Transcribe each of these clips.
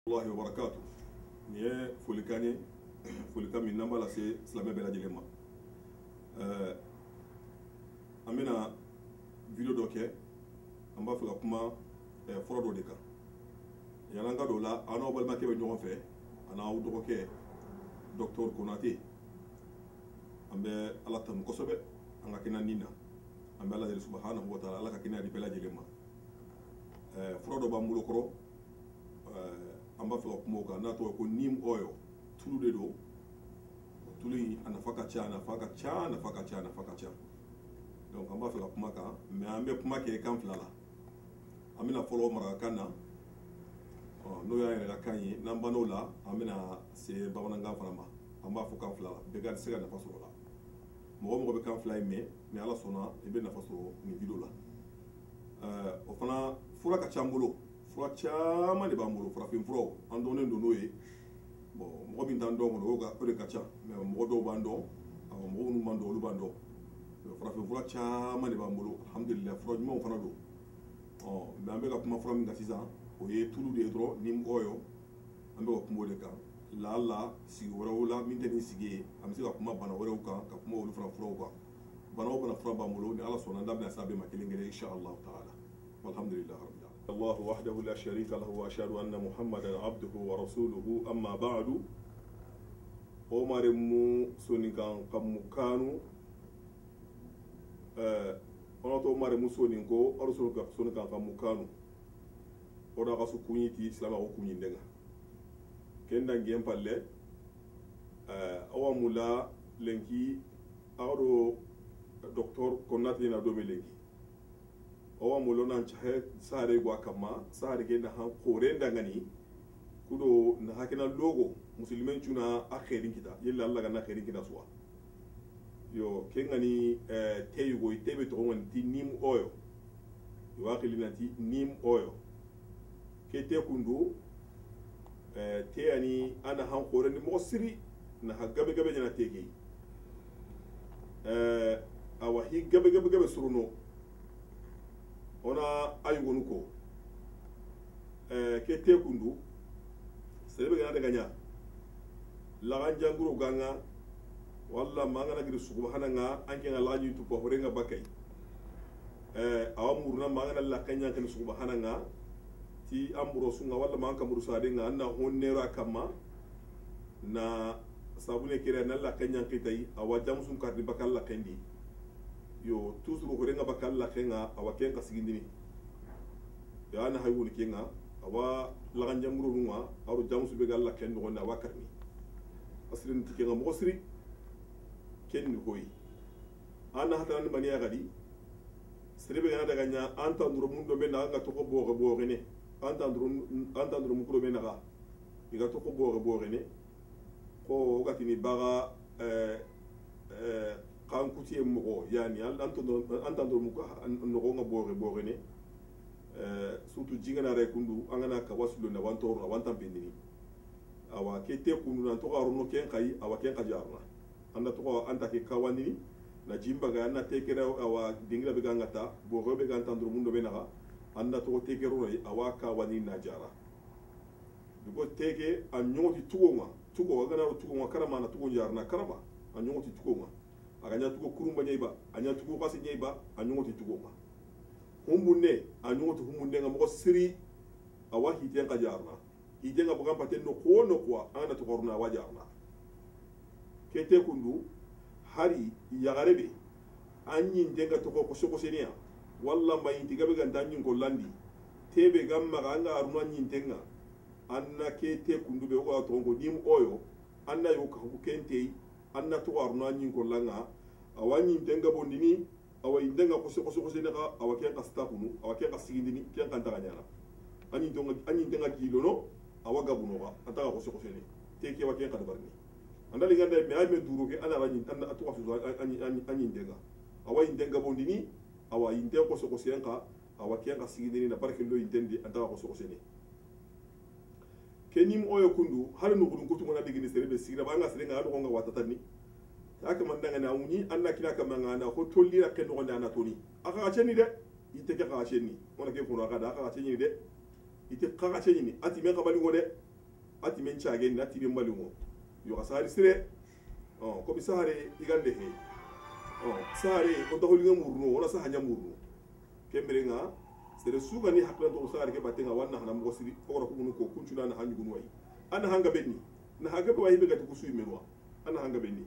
الله وبركاته نيه فولكاني فولكان من نمبر لسه سلامة بلا جلما أمينا فيديو دوكي أمبا فيها كما فرادو ديكا يانغا دولا أنا أول ما كيبي نجوم فيه أنا أود دوكي دكتور كوناتي أمبا الله تمكسبه أنا كنا نينا أمبا الله سبحانه وتعالى الله كنا دي بلا جلما فرادو بامبولو كرو amba fɛ ka kuma o kan n'a tɔgɔ ko neem oil tulu de don tulu in a nafa ka ca donc an b'a fɛ ka kuma kan mais an bɛ kuma kɛ kan fila la an bɛna fɔlɔ marakakan na n'o y'an yɛrɛ ka kan ye n'an banna o la an bɛna se bamanankan fana ma an b'a fɔ kan fila la bɛɛ ka se ka nafa sɔrɔ o la mɔgɔ mɔgɔ bɛ kan fila in mɛn ni ala sɔnna i bɛ nafa sɔrɔ nin video la o fana fura ka ca an bolo fura caman de b'an bolo farafin furaw an dɔnnen don n'o ye bon mɔgɔ min t'an dɔn kɔni o de ka ca mais mɔgɔ dɔw b'an dɔn awɔ mɔgɔ minnu b'an dɔn olu b'an dɔn farafin fura caman de b'an bolo alhamdulilayi fura ɲumanw fana don mais an bɛ ka kuma fura min kan sisan o ye tulu de ye dɔrɔn neem oil an bɛ ka kuma o de kan laala sigi wɛrɛw la min tɛ nin sigi ye an bɛ se ka kuma bana wɛrɛw kan ka kuma olu fana furaw kan bana o bana fura b'an bolo ni ala sɔnna an da bɛna se a bɛɛ ma kelen kelen inshallah taala walhamdulilayi الله وحده لا شريك له وأشهد أن محمدا عبده ورسوله أما بعد عمر مو سونيكان كمكانو أنا تو عمر مو سونيكو أرسل سونيكان كمكانو أودا كاسو كونيتي إسلام أو كوني دعنا كندا جيم بالله أو مولا لينكي أو دكتور كوناتي نادومي لينكي awa molona nchahe sare gwa kama sare ke na han kore ndangani kudo na hakina logo muslimen chuna akhirin kita yella Allah ganna akhirin kita suwa yo kengani teyu go itebe to won ti neem oil yo akili ti neem oil ke te kundu te ani ana han kore ni mo siri na ha gabe gabe jana teke awa hi gabe suruno ona ayugonu ko ke te kundu sebe gana daga nya la janguru ganga walla mangana giri subhana nga anke nga lañu tu po horenga bakay awamuruna mangana la kanya kan subhana nga ti amuro sunga walla manka muru sade nga anna honnera kama na sabune kire na la kanya kitai awajam sun kardi bakal la kendi yo toujours ko renga bakal la kenga awa kenga sigindini ya na haywul kenga awa la ganjamuru numa aru jamusu be galla ken no na wakarni asrin tikenga mo siri ken ni koy ana hatan mani ya gadi sirbe gana daga nya anta nduro mundo be na nga to ko bo gene anta nduro mukuro be na ga iga to ko bo gene ko gatini baga kan kuti mo yani antando mu ko no nga boore ne surtout jingana re kundu angana ka wasulo na wanto na wantam bindini awa ke te kundu na to garu no ken kai awa ken ka jarna anda to anta ke kawani na jimba ga na te kera awa dingira be gangata boore be gantandro mundo be na anda to te kero awa ka wani na jara dugo teke anyoti tugo ga na tugo karama na tugo jarna karama anyoti tugo aganya tugo kurumba nyaiba anya tugo kasi nyaiba anyongoti tugo ma humbunne anyongoti humbunne nga mo siri awa hiten ka jarna hijenga bugam paten no kwa ana to korna wajarna kete kundu hari yagarebe anyin denga to ko soko senia walla mai tigabe ganda nyin ko landi tebe gamma ganga aruna nyin tenga anna kete kundu be ko to ngo nim oyo anna yo ka ku kente anna to aruna nyin ko langa awani tenga bondini awai denga ko naka awake ka stapunu awake ka sigindini ken kan taga nyana ani denga gilono awaga bunoga ataga ko ne teke wake ka dabarni andali ganda me ay me duro ke ana rani tan atu wasu ani denga awai denga bondini awai denga ko nka awake ka sigindini na barke lo intendi ataga ko ne kenim oyo kundu har no gudun kutu ngona digini serebe sigira banga serenga ado nga watatani aka mandanga na unyi anna kina kamanga na ko tolli ra ken no na toni aka acheni de ite ka acheni ona ke ko aka da aka acheni de ite ka acheni ati me ka bali ngode ati men chagen ati be malungo yo asari sire ko bi sahare igande he sahare on to holinga murno wala sahanya murno kemberenga sere suga ni hakla to sahare ke batenga wanna hana mo siri ko ko mun ko kunchuna na hanyu gunwai ana hanga benni na haga ba hibe gatu kusu imenwa ana hanga benni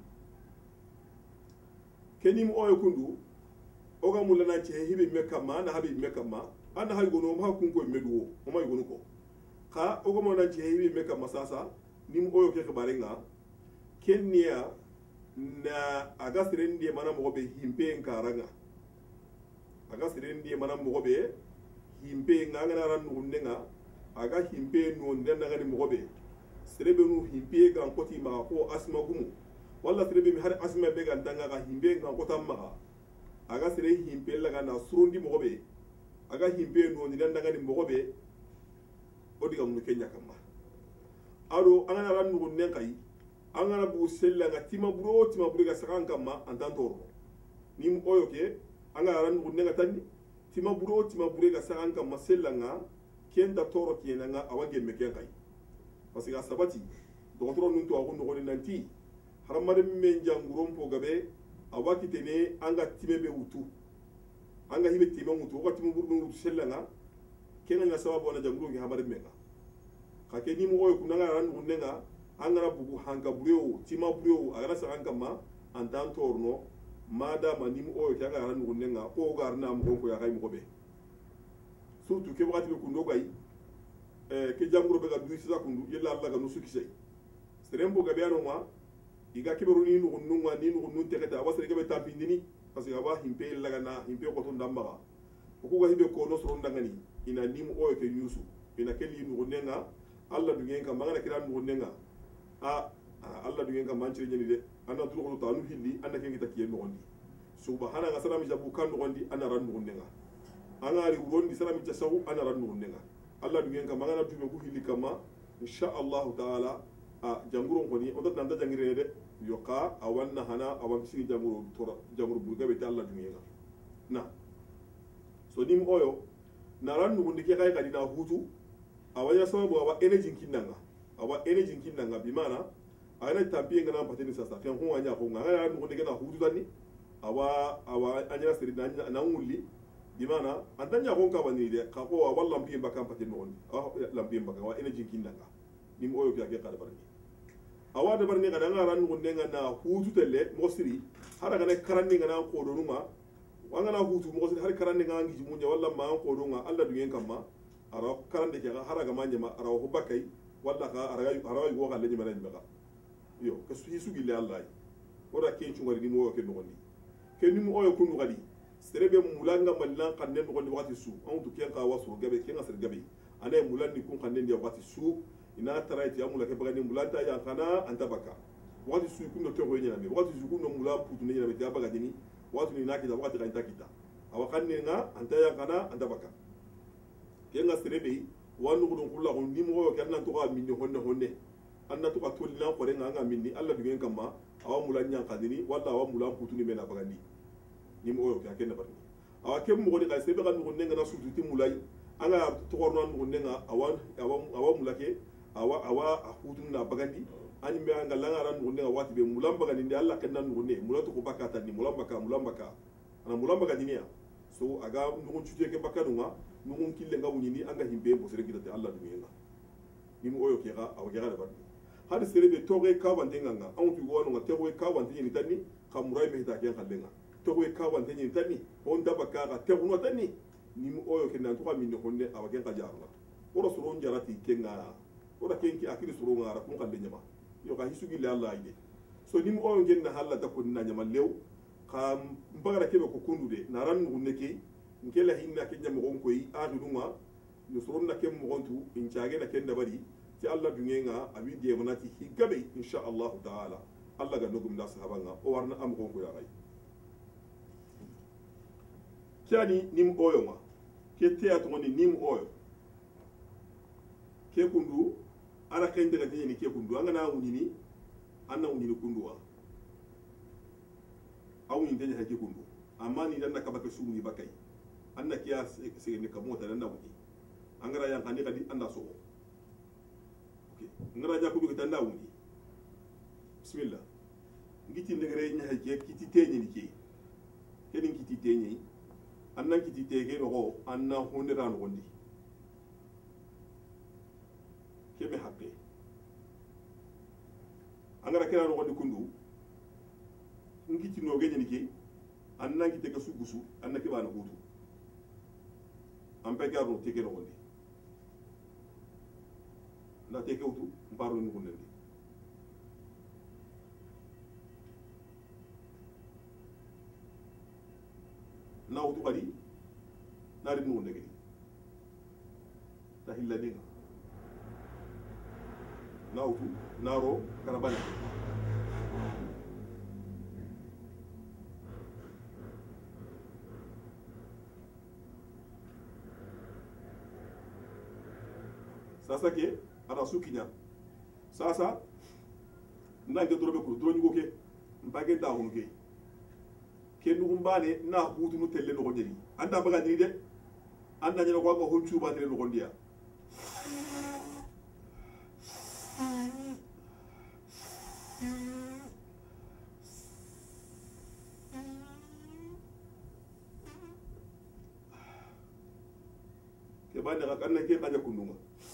kenim oyo kundu oga mulana che hibe mekama na habi mekama ana hay gono ma kunko meduwo o may gono ko ka oga mo na che hibe mekama sasa nim oyo ke barenga kenya na aga sirendi mana mo be himpe nkaranga aga sirendi mana mo be himpe nganga ran nundenga aga himpe no ndenga ngani mo be serebe nu himpe gan koti ma ko asma gumu walla serebe mi har asma be gan tanga ga himpe gan kota ma aga sere himpe la gan surundi mo be aga himpe no ndenga ngani mo be odiga mu kenya kama aro angana ran nundenga kai angana bu sella nga tima buro ga sakan kama antantoro nim oyo ke angana ran nundenga tani tima buro ga sakan kama sella nga kenda toro kena nga awage meken kai parce que sabati dɔgɔtɔrɔ nun to a ko nɔgɔni nanti hadamaden min janguron po gabe a waati tene an ka time bɛ wutu an ka hibe time wutu o ka time buru wutu sella nga kenga nga sababu ana janguron ke hadamaden min ka kɛ ni mɔgɔ ye kun an ka ran nugun nga an kana bugu hanka bureo tima bureo a kana sagan kama an tan torno madama ni mɔgɔ ye kɛ an ka ran nugun nga o ga arna mɔgɔ ko ya kai mɔgɔ bɛ surtout ke wakati bɛ kun do gai ke janguro be ga du sisa kundu yella alla ga nusu kisay serembo ga biano ma iga kiberu ni nu nunga ni nu nun teketa wasere ke be tampindini parce que aba himpe laga na himpe ko ton damba ko ga hibe ko no soro ndangani ina nim o ke yusu ina kelli nu nenga alla du ngenga magana kiran nu nenga alla du ngenga manchiri nyeni de anna du ko tanu hilli anna kengi takiye no gondi subhana ga salami jabu kan no gondi anna ran nu nenga angari wondi salami jasawu anna ran nu nenga Allah dugen kama ngana tube ku hili kama insha Allah taala a janguron koni on tan da jangire de yoka awanna hana awan sigi janguro tora janguro burga be Allah dugen na so nim oyo naran nu ndike kay kadi na hutu awaya sababu awa energy kinnanga bi mana ayana tampiye ngana pateni sasa kan ho anya ko ngana nu ndike na hutu tani awa anya siri na ngulli dimana antanya ko ka bani de ka ko wallan bi mbaka patin non lambi mbaka wa energy kinnanga nim oyo ke ka da barni awa da barni kada ngara nu ndenga na hutu telle mosiri hara kana karanni ngana ko donuma wangana hutu mosiri har karanni ngana ngi munya walla ma ko donga alla duyen kamma ara karande ke hara ga manje ma ara ko bakai walla ka ara go ga leji manaji maka yo ka su hisu gille allah ora ken chungari ni mo ke no ni ken ni mo oyo kunu gadi serebe mulanga mallan kanne no gondi wakati su on to ken ka wasu gabe ken asir gabe ane mulan ni kun kanne dia wakati su ina taraiti amula ke bagani mulanta ya kana antabaka wakati su kun no to ko nyina me wakati su kun no mulan putu ne nyina be dia bagani ni wakati ni nakita wakati kan takita awakanne nga antaya kana antabaka ken serebe wanu gudun kula ko ni mo ke nan to ka minni honne anna to ka tolina ko renga nga minni alla dugen kamma awa mulan nyan kadini walla awa mulan putu ni me na bagani ni mo yo ka ken barni awa kem mo godi ka sebe kan mo nenga na sututi mulay anga to korno mo nenga awa mulake awa hutu na bagandi ani me anga langa ran mo nenga wati be mulam bagandi ndi alla ken nan mo ne mulato ko bakata ni mulam baka ana mulam baka dinia so aga no chute ke bakanu nga no kille nga wuni ni anga himbe bo sere gidate alla du yenga ni mo yo ke ga awa ga da barni hadi sere be toge ka wandenga nga on tu go no nga tewe ka wandenga ni tani kamurai me ta ken kallenga towe ka wante ni tani on daba ka ga te huno tani ni mu oyo ke nan to min ko ne awagen ka jarna ora suro njarati kenga ora kenki akiri suro ngara kun kan de nyama yo ka hisugi le Allah ide so ni mu oyo ngen na halla ta ko na nyama lew ka mbagara kebe ko kundude na ran ngu neke ngela hinna ke nyama gon koyi adu duma no suro na kem mo gontu in caage na ken da bari ti Allah dungenga abi de manati higabe insha Allah taala Allah ga nogum na sahabanga o warna am gon ko ya ray kiani nim oyo ma ke teya to ni nim oyo ke kundu ara kende ga ni ke kundu anga na wuni anna wuni kundu wa awuni tanya ha ke kundu amma ni dan ka baka su ni bakai anna kiya se ni ka mota dan na wuni angara yan kani kadi anda so ngara ja kudu kita ndawu bismillah ngiti ndegere nya hake kiti tenyi ni ke kedin kiti tenyi annan kiti tege no anna honira no gondi kebe hakke angara kera no gondi kundu ngiti no genyi ni ke annan kiti ga sugusu anna ke bana hutu ampe garno tege no gondi na tege hutu mbaro ni gondi na wutu kadi nari nu ndege ta hilla dinga na wutu naro karabana sasa ke ada sukinya sasa nange dorobe ko doro nyugo ke mbage da hunu ke kenu mbane na hutu no telle no gondiri anda baga ni de anda nyana ko ko hunchu ba telle no gondiya ke bande ka kanna ke kanya kununga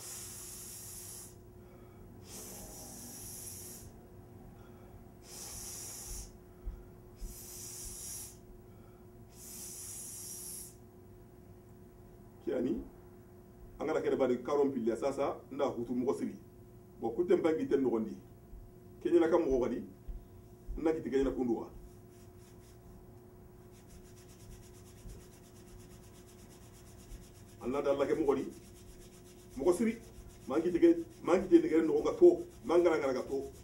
yani angara kene bari karom pilya sasa nda hutu mo siri bo kutem bangi ten nogondi kenya na kam mo gadi na kiti kenya na kunduwa anna dalla ke mo gadi mo siri mangi tige ngere no ga to mangara ngara ga to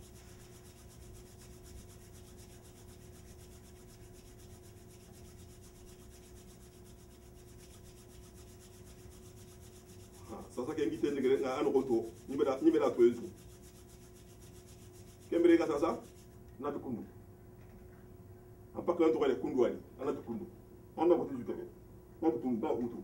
sasa ke ngite ngere nga ano ko to nyibeda to yesu kembere ga sasa na to kundu apa kan to kale kundu ani ana to kundu onda ko tijuto ke na to kundu ba hutu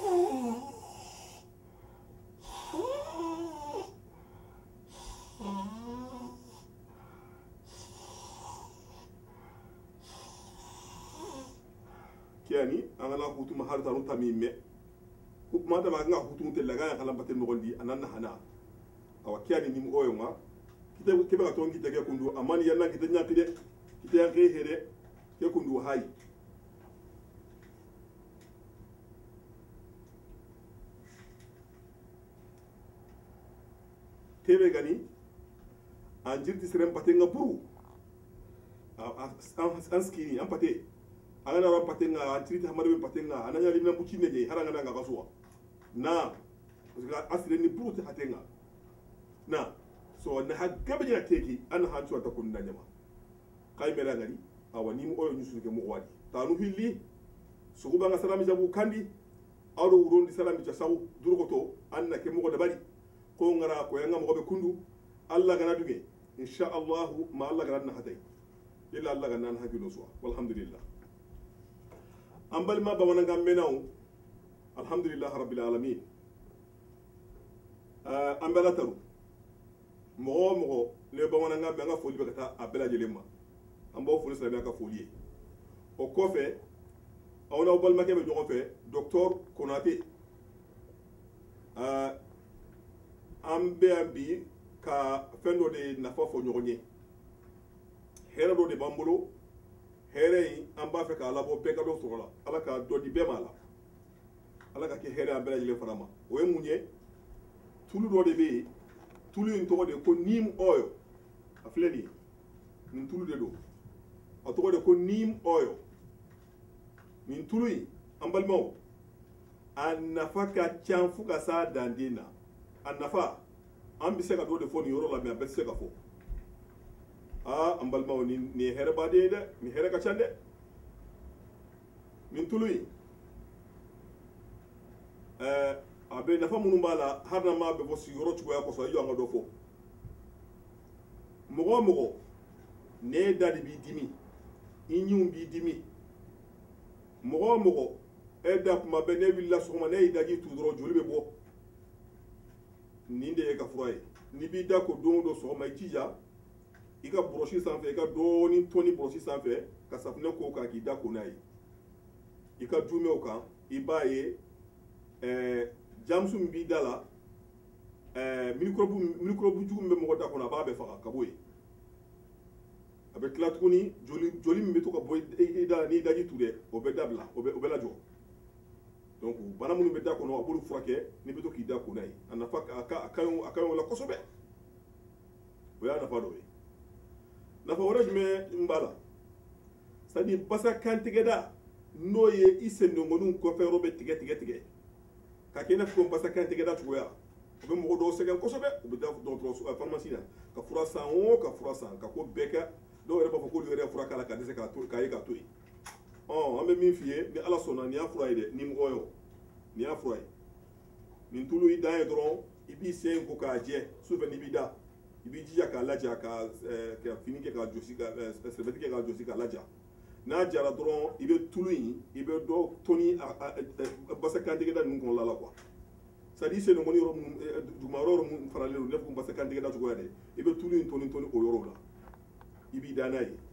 kiani angala hutu ma har taru tamimme mata ma nga hutu te laga kala batte no gondi anana hana awa kiani ni mo oyonga kite ba to ngi tege kundu amani yanna kite nya kide kite yanke here ke kundu hay tebe gani anjirti serem patte nga buru an skini an patte angana ram patte nga anjirti hamare patte nga ananya limna bucine je haranga nga kasuwa na asire ni buru te hatenga na so na hagabe ya teki an hantu ta kunna nyama kai mera ngari awani mu oyo nyusu ke mu wadi tanu hilli suguba nga salami jabu kandi awdo wurondi salami ta sawu durgoto anna ke mu ko dabari ko ngara ko yanga mo be kundu alla gana duge insha Allah ma alla gana na hatay illa alla gana na hakilo so walhamdulillah ambal ma bawana ngamenaw alhamdulillah rabbil alamin ambala taru mo le bawana ngambe nga foli be kata abela jelema ambo foli sala ka foli o kofe awna bal makebe jogo fe docteur Konaté ambi ka fendo de nafa fo nyogonye hera do de bambulo here amba fe ka labo be ka do sola ala ka do di be mala ala ka ke here ambela jele farama o emunye tulu do de be tulu in to de ko nim oyo afledi min tulu de do a to de ko nim oyo min tulu ambal mo an nafaka chanfu ka sa dandina an nafa an bi se ka do de fo ni yoro la me be se ka fo ambal ma ni here ba de ni here ka chande min tulu abe nafa munu bala harna ma be bosi yoro chugo ya ko so yo ngado fo mogo ne dadi bi dimi inyum bi dimi mogo eda kuma be ne villa so ma ne idagi tu doro joli be bo ninde e ka froye ni b'i da ko don o don sɔgɔma i jija i ka bɔrɔsi sanfɛ i ka dɔɔni tɔni bɔrɔsi sanfɛ ka safunɛ k'o kan k'i da ko n'a ye i ka jumɛnw kan i b'a ye jamusu min b'i da la milikɔrɔbu jugu min bɛ mɔgɔ da kɔnɔ a b'a bɛɛ faga ka bɔ yen a bɛ tila tuguni joli min bɛ to ka bɔ i da la n'i daji tu dɛ o bɛ dabila o bɛ lajɔ donc bana minnu bɛ da kɔnɔ a b'olu furakɛ n'i bɛ to k'i da ko n'a ye a nafa a ka ɲi o la kosɛbɛ o y'a nafa dɔ ye nafa wɛrɛ jumɛn b'a la c'est à dire basa kantigɛda n'o ye i sendongoninw kɔfɛ yɔrɔ bɛ tigɛ ka kɛ i n'a fɔ basa kantigɛda cogoya o bɛ mɔgɔ dɔw sɛgɛn kosɛbɛ u bɛ taa dɔgɔtɔrɔso pharmacie la ka fura san o ka fura san ka ko bɛɛ kɛ dɔw yɛrɛ b'a fɔ k'olu yɛrɛ fura k'a la ka dɛsɛ k'a ye k'a to yen an bɛ min f'i ye ni ala sɔnna nin y'a fura ye dɛ ni mɔgɔ ye nin y'a fura ye nin tulu i dan ye dɔrɔn i b'i sen ko k'a jɛ sufɛ n'i b'i da i b'i jija k'a laja ka fini kɛ k'a josi ka sɛbɛti kɛ k'a josi k'a laja n'a jara dɔrɔn i bɛ tulu in i bɛ dɔ tɔni basa kantigɛda ninnu kɔnɔna la quoi c'est à dire i sendongoni yɔrɔ minnu duguma yɔrɔ minnu faralen don ne ko basa kantigɛda cogoya de i bɛ tulu in tɔni o yɔrɔw la i b'i da n'a ye